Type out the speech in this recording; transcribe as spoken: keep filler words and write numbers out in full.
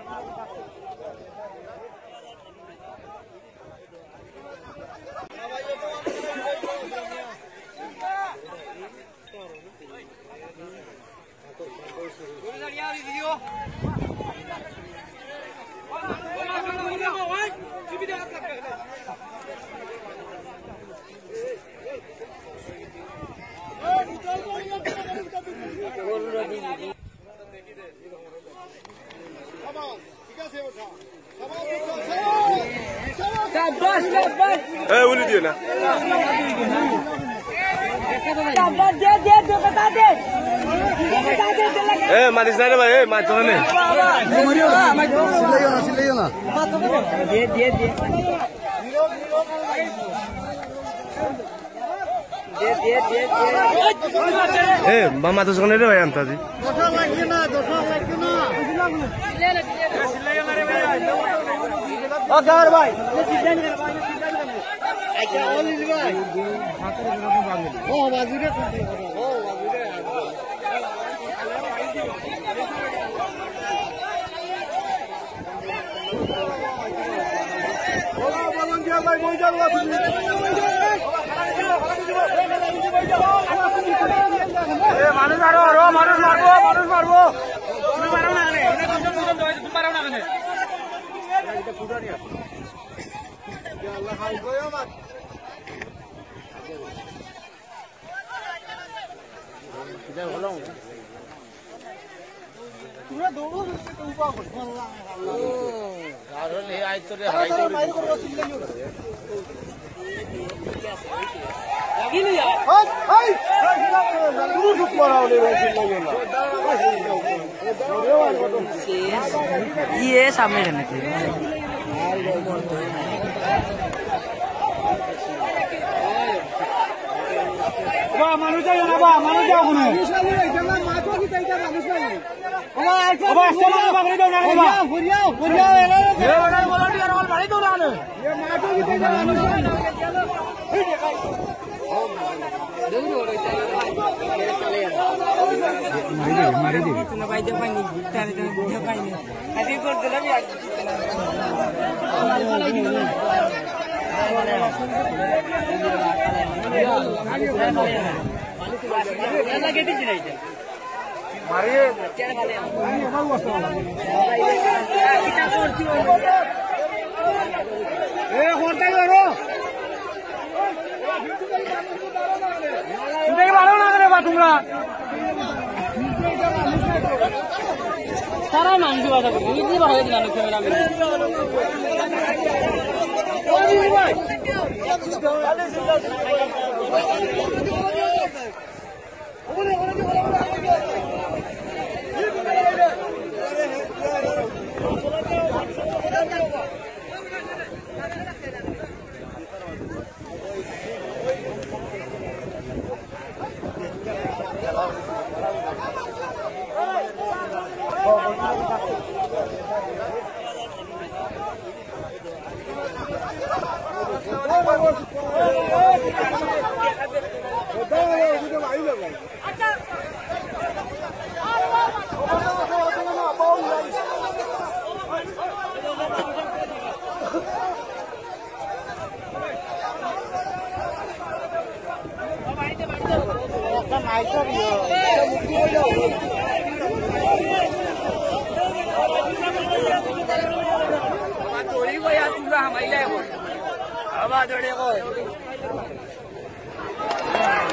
Eh, boleh dia nak? Sabar dia dia dia bata deh. Bata deh dia. Eh, manis nada bah, eh, macam mana? Silayo na, silayo na. Dia dia dia. Dia dia dia dia. Eh, mama tu sekarang ada apa yang tadi? Dosa lagi na, dosa lagi na. Silayo mare bhai. Oh, gar bhai. Aja oli bhai. Oh, bazire kunti. Oh, bazire. Bola balon dia bhai, moi jao apu. Eh, মানুষ মারো, rho মানুষ মারবো, মানুষ মারবো। তুমি মারো না কেন? এটা কম কম দাও, তুমি মারো না কেন? এটা ফুটা নিয়া। ইয়া আল্লাহ খাই গয়ো মাত। এটা হলো। তোমরা দৌড়ো তো উপা করো। ও, আর লে আই তোরে হাই করে। বাইরে করব সিল্লাইও। Gini ya. Hai, hai. Dulu duk parao le sillayo na. ये सामने रहने के Wah, মানুষ যাও না বা মানুষ যাও কোন মানুষ নাই এটা মাছো কি তাইটা মানুষ নাই ওবা আইছো ওবা চলো বাগড়ি দাও না ওবা ঘুরিয়াও ঘুরিয়াও এলা এ ওটা ভলান্টিয়ার ওল বাড়ি দাও না এ মাছো কি তাইটা মানুষ নাই এই দেখাই দেউরি ওরে চলে মারি দে মারি দে তুমি ভাই দে পানি তারে দে পানি আদি কর দিলা বি আজ মারিয়ে এ হরতাই করো তুমি মারো না রে বা তোমরা সারা মানুষ বাজা করো ইজি বাজা দিলাম ক্যামেরা মে ওই ভাই ওরে ওরে हमारी